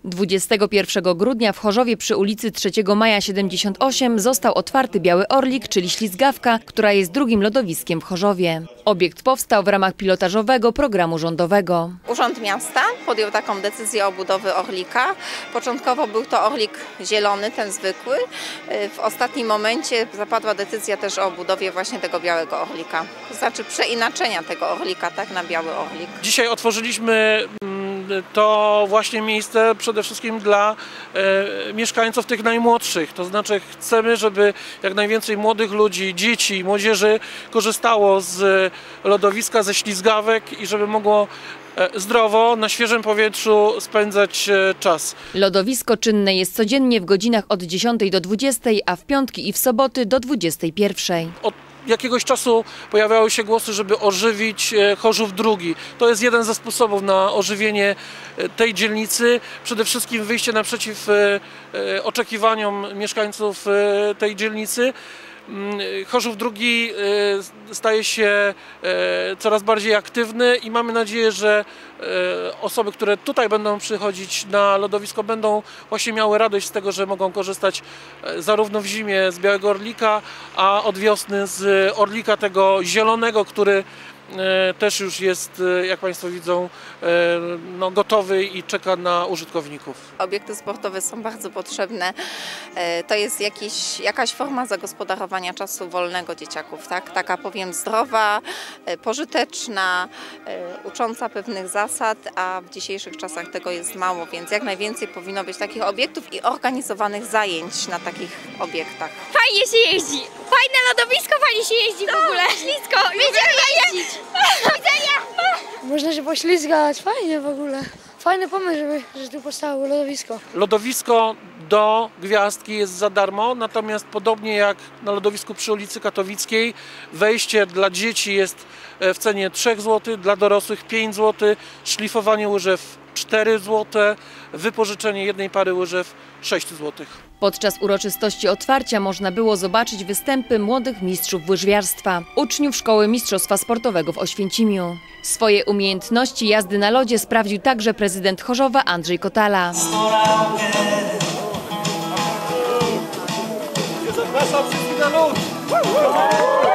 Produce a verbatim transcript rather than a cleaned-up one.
dwudziestego pierwszego grudnia w Chorzowie przy ulicy trzeciego Maja siedemdziesiąt osiem został otwarty Biały Orlik, czyli ślizgawka, która jest drugim lodowiskiem w Chorzowie. Obiekt powstał w ramach pilotażowego programu rządowego. Urząd Miasta podjął taką decyzję o budowie Orlika. Początkowo był to Orlik zielony, ten zwykły. W ostatnim momencie zapadła decyzja też o budowie właśnie tego Białego Orlika. To znaczy przeinaczenia tego Orlika tak, na Biały Orlik. Dzisiaj otworzyliśmy to właśnie miejsce przede wszystkim dla e, mieszkańców tych najmłodszych. To znaczy chcemy, żeby jak najwięcej młodych ludzi, dzieci, młodzieży korzystało z lodowiska, ze ślizgawek i żeby mogło e, zdrowo, na świeżym powietrzu spędzać e, czas. Lodowisko czynne jest codziennie w godzinach od dziesiątej do dwudziestej, a w piątki i w soboty do dwudziestej pierwszej. Od jakiegoś czasu pojawiały się głosy, żeby ożywić Chorzów drugi. To jest jeden ze sposobów na ożywienie tej dzielnicy. Przede wszystkim wyjście naprzeciw oczekiwaniom mieszkańców tej dzielnicy. Chorzów drugi staje się coraz bardziej aktywny i mamy nadzieję, że osoby, które tutaj będą przychodzić na lodowisko, będą właśnie miały radość z tego, że mogą korzystać zarówno w zimie z Białego Orlika, a od wiosny z Orlika tego zielonego, który też już jest, jak Państwo widzą, no, gotowy i czeka na użytkowników. Obiekty sportowe są bardzo potrzebne. To jest jakiś, jakaś forma zagospodarowania czasu wolnego dzieciaków, tak? Taka powiem zdrowa, pożyteczna, ucząca pewnych zasad, a w dzisiejszych czasach tego jest mało, więc jak najwięcej powinno być takich obiektów i organizowanych zajęć na takich obiektach. Fajnie się jeździ, fajne lodowisko, fajnie się jeździ w ogóle. Ślisko, będziemy jeździć. Można się poślizgać, fajnie w ogóle. Fajny pomysł, żeby, że tu powstało lodowisko. Lodowisko do Gwiazdki jest za darmo, natomiast podobnie jak na lodowisku przy ulicy Katowickiej, wejście dla dzieci jest w cenie trzy złote, dla dorosłych pięć złotych, szlifowanie łyżew cztery złote, wypożyczenie jednej pary łyżew sześć złotych. Podczas uroczystości otwarcia można było zobaczyć występy młodych mistrzów łyżwiarstwa, uczniów Szkoły Mistrzostwa Sportowego w Oświęcimiu. Swoje umiejętności jazdy na lodzie sprawdził także prezydent Chorzowa Andrzej Kotala. Zapraszam wszystkich na lód!